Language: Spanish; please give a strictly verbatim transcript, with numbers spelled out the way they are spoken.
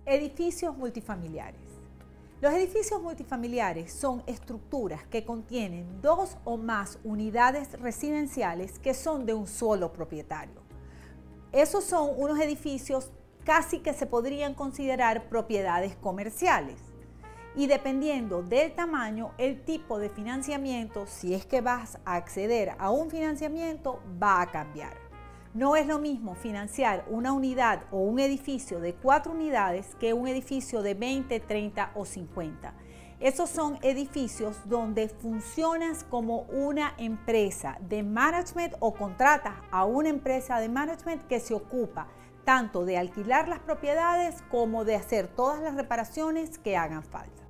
Edificios multifamiliares. Los edificios multifamiliares son estructuras que contienen dos o más unidades residenciales que son de un solo propietario. Esos son unos edificios casi que se podrían considerar propiedades comerciales. Y dependiendo del tamaño, el tipo de financiamiento, si es que vas a acceder a un financiamiento, va a cambiar. No es lo mismo financiar una unidad o un edificio de cuatro unidades que un edificio de veinte, treinta o cincuenta. Esos son edificios donde funcionas como una empresa de management o contratas a una empresa de management que se ocupa tanto de alquilar las propiedades como de hacer todas las reparaciones que hagan falta.